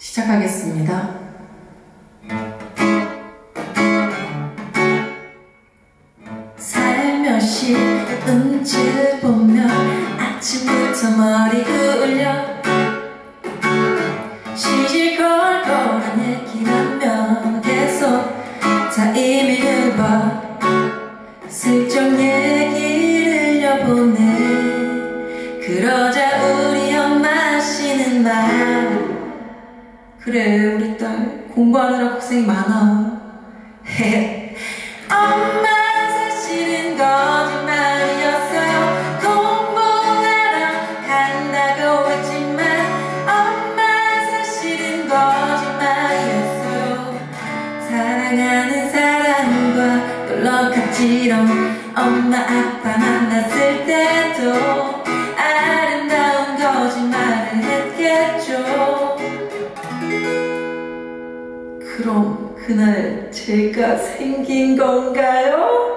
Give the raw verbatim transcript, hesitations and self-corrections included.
시작하겠습니다. 살며시 눈치 보면 아침부터 머리 굴려 시시콜콜한 얘기라며 계속 타이밍을 봐 슬쩍 얘기를 여보네. 그러자 우리 엄마 하시는 말, 그래 우리 딸 공부하느라 고생이 많아. 엄마는 사실은 거짓말이었어요. 공부하러 간다고 했지만 엄마는 사실은 거짓말이었어요. 사랑하는 사람과 놀러 갔지롱. 엄마 아빠 만났을 때도 아름다운 거짓말을 했겠죠. 그럼 그날 제가 생긴 건가요?